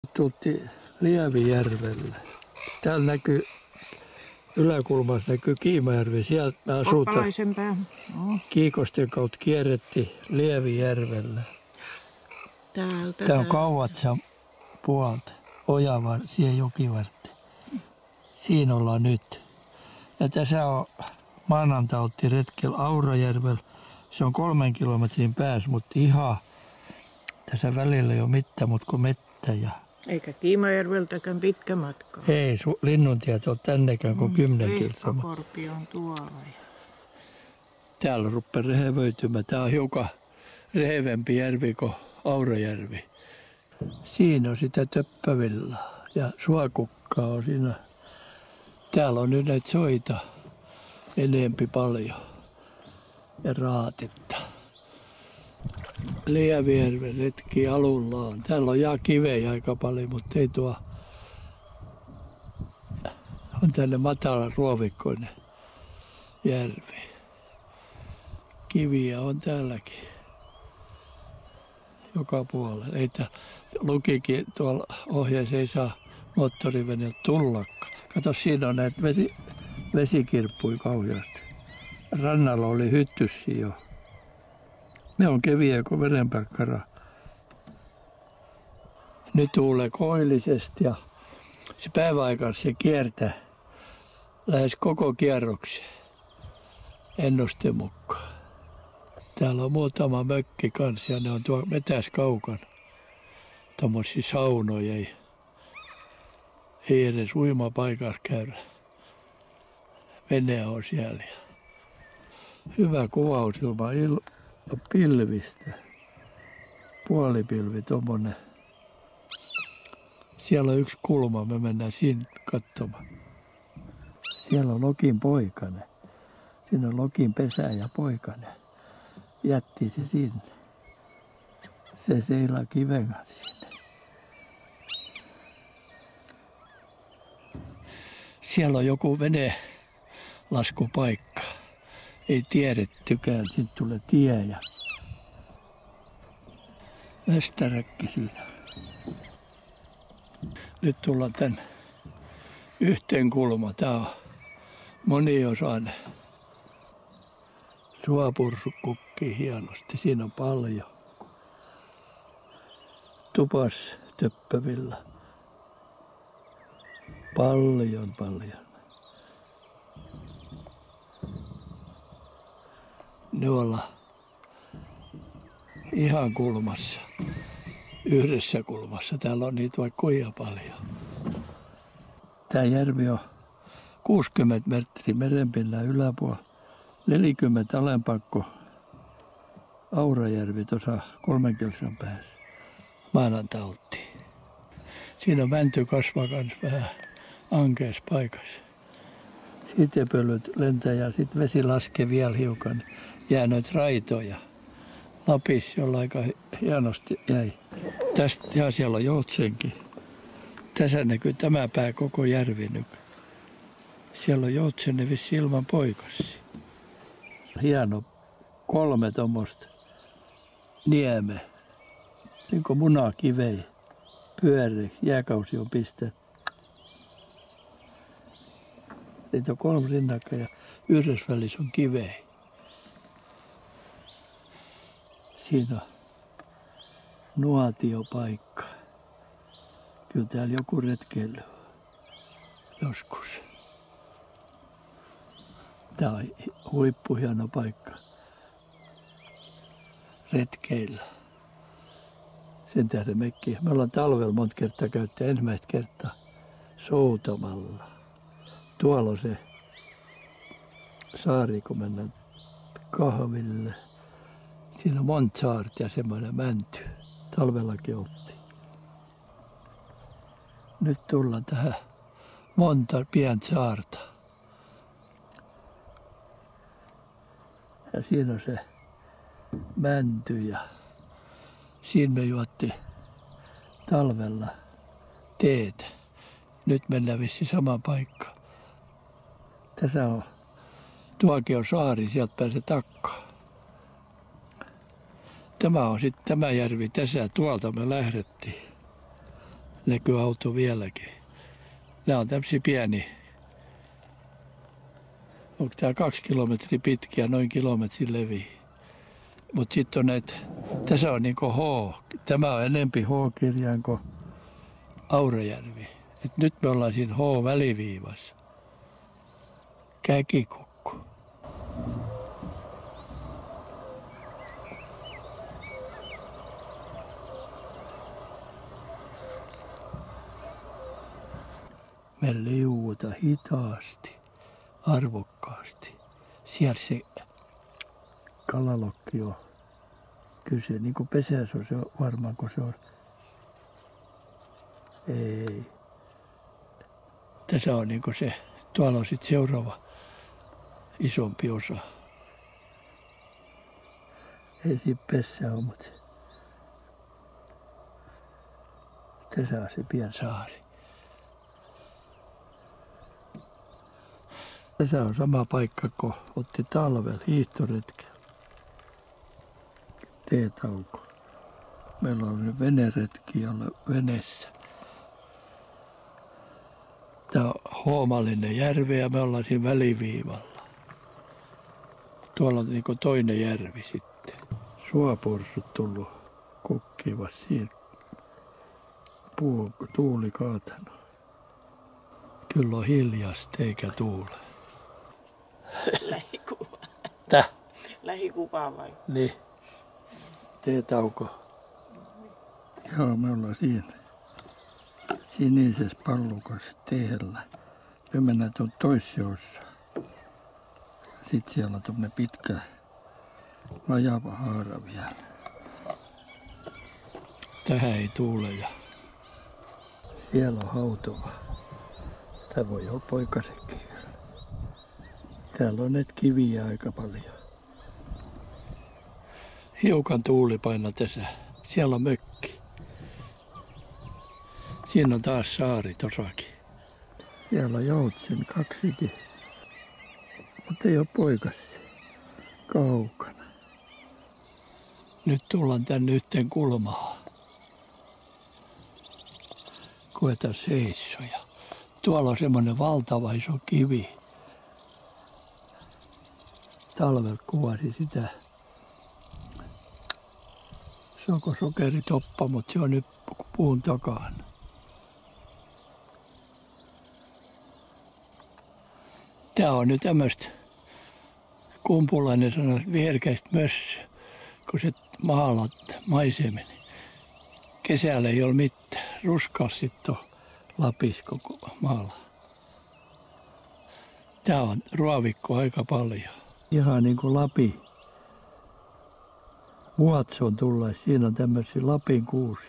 Tultiin Lievijärvelle. Täällä näkyy, yläkulmassa näkyy Kiimajärvi. Sieltä me asutaan. Kiikosten kautta kierrettiin Lievijärvelle. Täältä. Tämä on Kauvatsan puolta. Siihen jokivarteen. Siinä ollaan nyt. Ja tässä on maanantai oltiin retkellä Aurajärvellä. Se on 3 kilometrin päässä, mutta ihan tässä välillä ei ole mitään, mutta kuin mettä. Eikä Kiimajärveltäkään pitkä matka. Ei, linnuntiet on tännekään kuin 10 kilometriä. Korpi on tuolla. Täällä rupeaa rehevöitymään. Tämä on hiukan rehevempi järvi kuin Aurajärvi. Siinä on sitä töppävillaa ja suokukkaa on siinä. Täällä on nyt näitä soita enempi paljon ja raatetta. Lievijärven retki alullaan. Täällä on kiveä aika paljon, mutta ei tuo. On tänne matala ruovikkoinen järvi. Kiviä on täälläkin. Joka puolella. Ei lukikin tuolla ohjeessa ei saa moottoriveneeltä tullakaan. Kato, siinä on näitä vesikirppuja kauheasti. Rannalla oli hyttyssi jo. Ne on keviä kuin verenpärkkara. Nyt tuulee koillisesti ja se päiväaikaan se kiertää lähes koko kierroksen ennusteen mukaan. Täällä on muutama mökki kanssa ja ne on tuolla metäs kaukana. Tommosia saunoja ei edes uimapaikassa käydä. Vene on siellä. Hyvä kuvaus ilman pilvistä. Puolipilvi tommonen. Siellä on yksi kulma, me mennään siinä katsomaan. Siellä on Lokin poikanen. Siinä on Lokin pesä ja poikanen. Jätti se sinne. Se seilaa kiven kanssa sinne. Siellä on joku venelaskupaikka. Ei tiedettykään, sitten tulee tie ja västäräkki siinä. Nyt tullaan tän yhteen kulma. Tää on moniosainen. Suopursu kukkii hienosti. Siinä on paljon. Tupas töppävillä. Paljon. Ne ollaan ihan kulmassa. Yhdessä kulmassa. Täällä on niitä vaikka kuinka paljon. Tämä järvi on 60 metriä merenpinnan yläpuolella. 40 alempakko Aurajärvi tuossa 3 kilsan päässä. Maanantai oltiin. Siinä on mänty kasvaa kans vähän ankeassa paikassa. Sitepölyt lentää ja sitten vesi laskee vielä hiukan. Jää noita raitoja. Lapissa jolla aika hienosti jäi. Tästä ja siellä on Joutsenkin. Tässä näkyy tämä pää koko järvi nyt. Siellä on Joutsenne vissi ilman poikassi. Hieno 3 tuommoista niemeä. Niin kuin munakivejä. Pyöreiksi. Jääkausi on pistetty. Niitä on 3 rinnakkain ja yhdessä välissä on kiveä. Siinä on nuotiopaikka. Kyllä täällä joku retkeily joskus. Tää on huippuhieno paikka retkeillä. Sen tähden mekin. Me ollaan talvella monta kertaa käyttää ensimmäistä kertaa Soutamalla. Tuolla on se saari, kun mennään kahville. Siinä on monta saarta ja semmoinen mänty. Talvellakin oltiin. Nyt tullaan tähän monta pientä saarta. Ja siinä on se mänty ja siinä me juotti talvella teetä. Nyt mennään vissiin samaan paikkaan. Tässä on, tuokin on saari, sieltä pääsee takkaan. Tämä on sitten tämä järvi tässä, tuolta me lähdettiin. näkyy auto vieläkin. Nämä on tämmöisiä pieniä. Onko tämä 2 kilometriä pitkiä, noin kilometrin leviä. Mutta sitten on näitä, tässä on niinku H. Tämä on enempi H-kirjain kuin Aurajärvi. Et nyt me ollaan siinä H-väliviivassa. Käkikukku. Me liuuta hitaasti, arvokkaasti. Siellä se kalalokki on. Kyllä se niin kuin pesässä on se varmaan, kun se on. Ei. Tässä on niin kuin se, tuolla on sitten seuraava isompi osa. Ei siinä pesä ole, mutta tässä on se pieni saari. Tässä on sama paikka, kun otti talvella hiihtoretkellä. Teetauko. Meillä on nyt veneretki jolla veneessä. Tämä on Hoomallinen järvi ja me ollaan siinä väliviivalla. Tuolla on niin kuin toinen järvi sitten. Suoporsut tullut kukkivat siinä. Tuuli kaatanut. Kyllä on hiljasta eikä tuule. Lähikuva. Täh? Lähikuva vai? Niin. Teetauko. Joo, me ollaan siinä. Sinisessä pallukassa teellä. Me mennään tuon toisseossa. Sitten siellä on tuommoinen pitkä vajava haara vielä. Tähän ei tuule ja siellä on hautova. Tää voi olla poikasekin. Täällä on näitä kiviä aika paljon. Hiukan tuuli painaa tässä. Siellä on mökki. Siinä on taas saari tossakin. Siellä on joutsen kaksikin. Mutta ei ole poikassia. Kaukana. Nyt tullaan tänne yhteen kulmaan. Koetaan seissoja. Tuolla on semmoinen valtava iso kivi. Talvella kuvasi sitä. Se onko sokeritoppa, mutta se on nyt puun takana. Tää on nyt tämmöistä, kumpulainen sanoi, viherkäistä mössöä, kun se maalat maisemin. Kesällä ei ole mitään. Ruskas sitten on Lapissa koko maalla. Tää on ruovikko aika paljon. Ihan niin kuin Lapin. Vuotson tulla, siinä on tämmöisiä Lapin kuusi.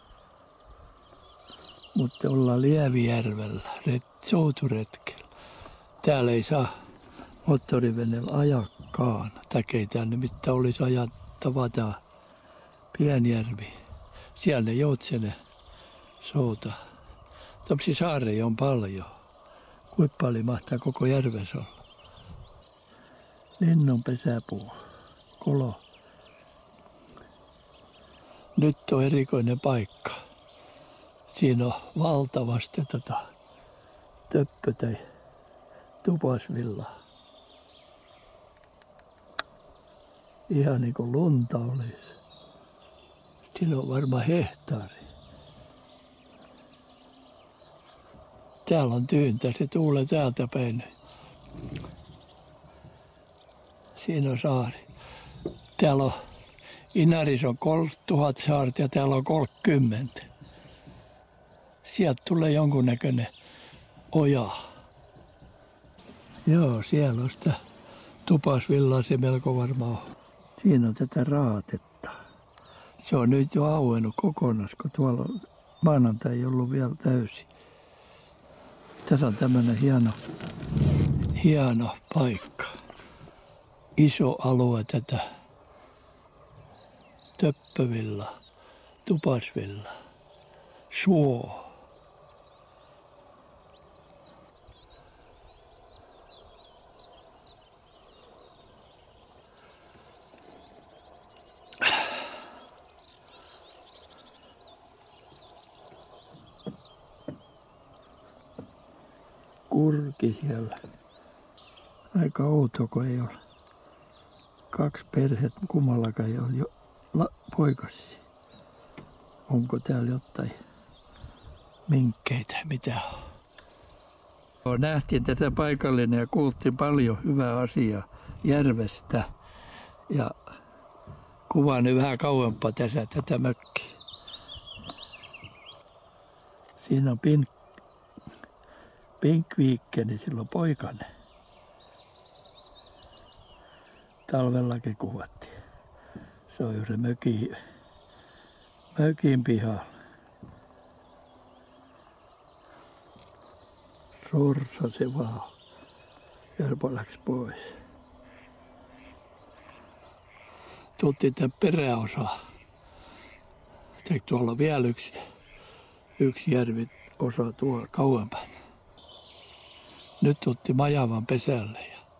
Mutta ollaan Lievijärvellä, souturetkellä. Täällä ei saa moottoriveneellä ajakaan. Täkei tänne mitään olisi ajattava tää Pienjärvi. Siellä ne joutsene souta. Tämmöisiä saareja on paljon. Kuinka paljon mahtaa koko järvessä olla? Linnun pesäpuu. Kolo. Nyt on erikoinen paikka. Siinä on valtavasti töppö tai tupasvillaa. Ihan niin kuin lunta olisi. Siinä on varmaan hehtaari. Täällä on tyyntä, se tuulee täältä päin. Siinä on saari. Täällä on Inarissa on 3000 saarta ja täällä on 30. Sieltä tulee jonkunnäköinen oja. Joo, siellä on sitä tupasvillaa, se melko varmaan on. Siinä on tätä raatetta. Se on nyt jo auennut kokonaan, kun tuolla maanantai ei ollut vielä täysin. Tässä on tämmöinen hieno paikka. Iso alue tätä töppövilla, tupasvilla, suo. kurki siellä. Aika outo, kun ei ole 2 perhettä, kummallakaan ei ole jo poikasia. Onko täällä jotain minkkeitä, mitä on? Nähtiin tätä paikallinen ja kuultiin paljon hyvää asiaa järvestä. Ja kuvaan nyt vähän kauempaa tässä tätä mökkiä. Siinä on Pinkviikkeni, silloin poikainen. Talvellakin kuvattiin. Se on jo se mökin pihalla. Sorsa se vaan. Järpo läks pois. Tultiin tämän peräosa. Tuolla vielä yksi järviosa tuolla kauempana. Nyt tultiin Majavan pesälle.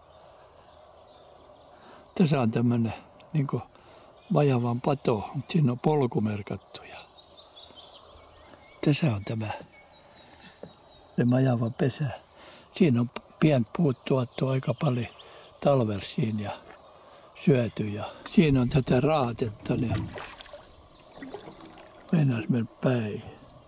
Tässä on tämmönen niinku Majavan pato, mutta siinä on polku merkattu. Tässä on se Majavan pesä. Siinä on pientä puut tuottu aika paljon talvella siinä ja syöty. Ja siinä on tätä raatetta, niin mennään mennä päin.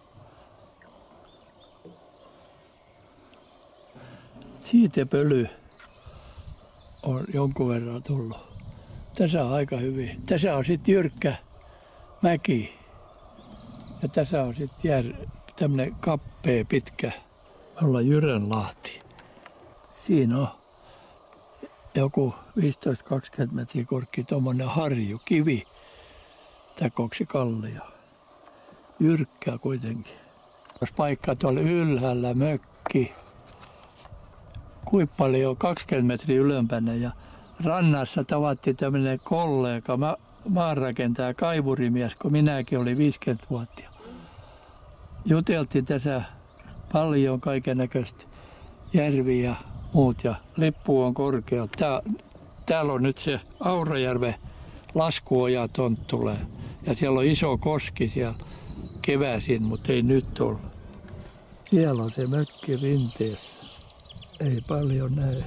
Siitä pöly on jonkun verran tullut. Tässä on aika hyvin. Tässä on sitten jyrkkä mäki. Ja tässä on sitten tämmöinen kappea pitkä. Me ollaan Jyrönlahti. Siinä on joku 15-20 metriä korkea tuommoinen harju, kivi. Täkoksi kallio. Jyrkkää kuitenkin. Jos paikka tuolla ylhäällä mökki. Kuinka paljon 20 metriä ylempänä ja rannassa tavattiin tämmöinen kollega, maanrakentaja, kaivurimies, kun minäkin olin 50 vuotta. Juteltiin tässä paljon kaikennäköistä järviä ja muut ja lippu on korkealla. Täällä on nyt se Aurajärven laskuoja tonttulee ja siellä on iso koski siellä keväisin, mutta ei nyt ole. Siellä on se mökki rinteessä. Ei paljon näy.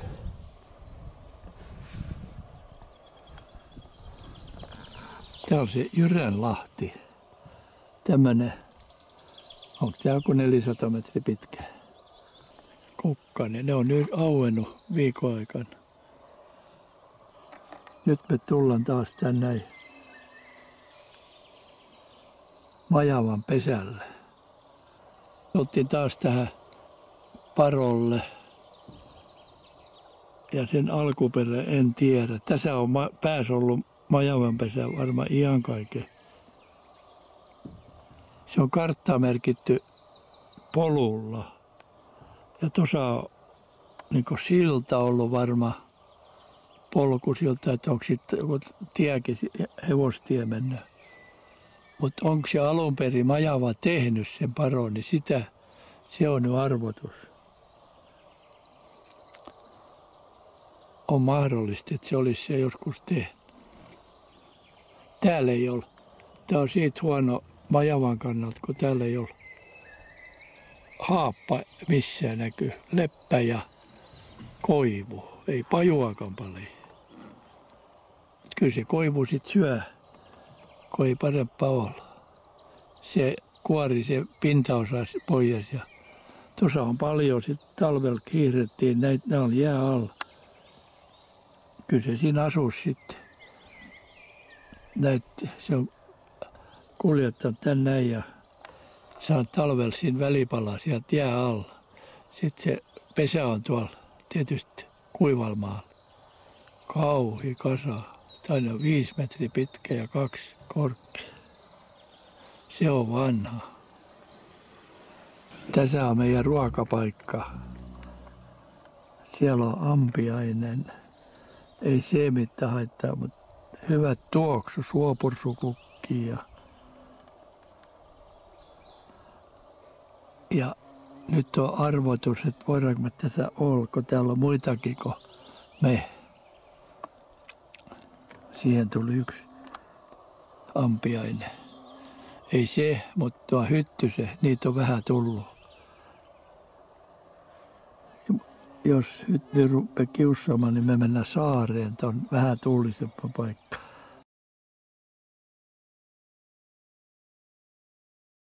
Tää on se Jyrönlahti. Tämmönen, onko tää joku 400 metriä pitkä? Kukkanen, ne on nyt auennut viikon aikana. Nyt me tullaan taas tänne Majavan pesälle. Tultiin taas tähän parolle. Ja sen alkuperä en tiedä. Tässä on päässä ollut Majavan pesä varmaan ihan kaiken. Se on karttaa merkitty polulla. Ja tuossa on niin silta ollut varmaan polkusilta, että onko sitten joku tiekin, hevostie mennä. Mutta onko se alun perin Majava tehnyt sen paron, niin se on nyt arvotus. On mahdollista, että se olisi se joskus tehnyt. Täällä ei ole. Tämä on siitä huono Majavan kannalta, kun täällä ei ole haappa missään näkyy. Leppä ja koivu. Ei pajuakaan paljon. Kyllä se koivu sitten syö, kun ei parempaa olla. Se kuori se pintaosa pois. Ja tuossa on paljon, sitten talvella kiirettiin, nämä on jää alla. Kyllä se siinä asuu sitten. Se on kuljettanut tänne näin ja saanut talvella siinä välipalaa sieltä jää alla. Sitten se pesä on tuolla tietysti kuivalmaalla. Kauhi kasa. Tämä on 5 metriä pitkä ja 2 korkea. Se on vanha. Tässä on meidän ruokapaikka. Siellä on ampiainen. Ei se mitään haittaa, mutta hyvät tuoksu, suopursukukki ja nyt on arvotus, että voidaanko me tässä olla, kun täällä on muitakin kuin me. Siihen tuli yksi ampiainen. Ei se, mutta tuo hyttyse, niitä on vähän tullut. jos nyt ne rupeaa kiusaamaan, niin me mennään saareen, tuon vähän tuulisempaan paikkaan.